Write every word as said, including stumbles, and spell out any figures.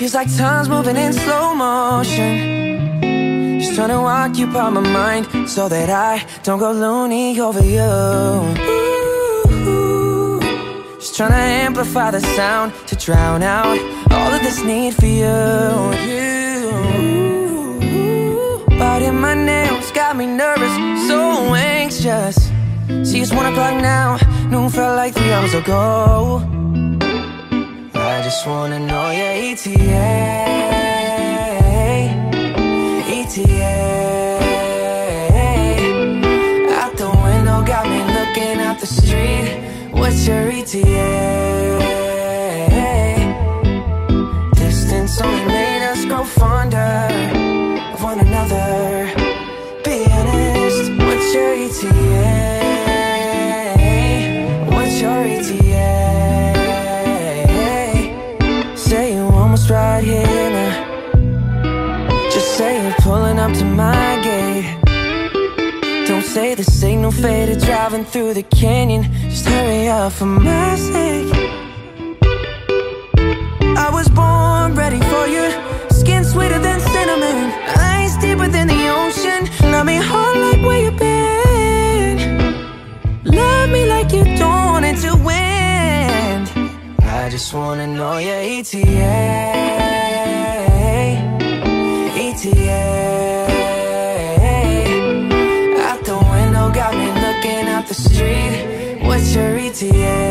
Feels like time's moving in slow motion. Just trying to occupy my mind so that I don't go loony over you. Ooh, just trying to amplify the sound to drown out all of this need for you. You biting my nails got me nervous, so anxious. See, it's one o'clock now, noon felt like three hours ago. I just wanna know your E T A, E T A. Out the window got me looking out the street. What's your E T A? Distance only made us grow fonder of one another. Be honest, what's your E T A? What's your E T A? Say you almost right here now. Just say you're pulling up to my gate. Don't say the signal faded driving through the canyon. Just hurry up for my sake. I was born ready for you. Skin sweeter than cinnamon, eyes deeper than the ocean. Love me hard like where you been. Love me like you don't want it to end. I just wanna know your E T A, E T A. Out the window got me looking out the street. What's your E T A?